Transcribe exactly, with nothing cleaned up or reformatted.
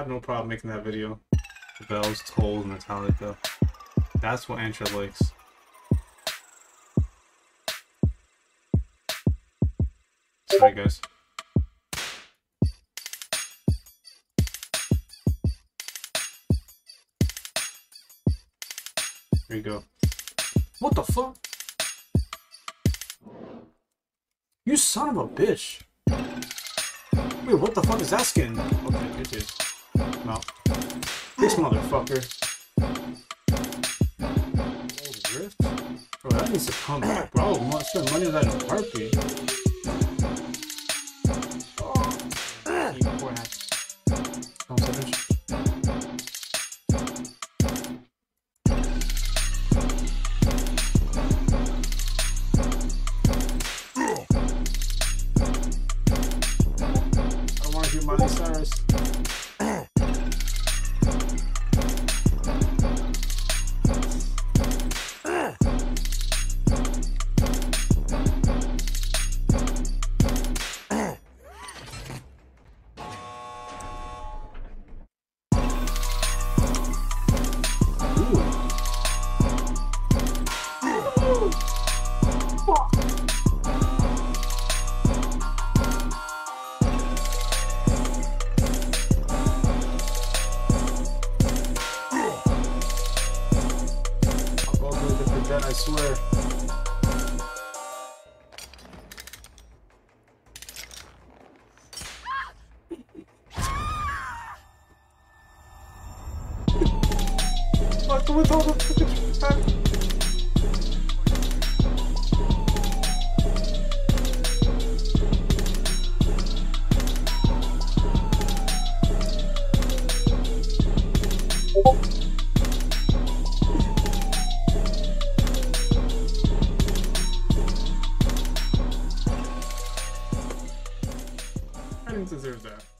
have no problem making that video. The bells, tolls, Metallica. That's what Antra likes. Sorry, guys. Here you go. What the fuck? You son of a bitch. Wait, what the fuck is that skin? Okay, it is. No. This motherfucker. Oh, the rift? Bro, that needs to come back, bro. I want to spend money on that in a heartbeat. Oh. Keep four hats. Don't finish. Miley Cyrus. I swear. Fuck with all the fucking I didn't deserve that.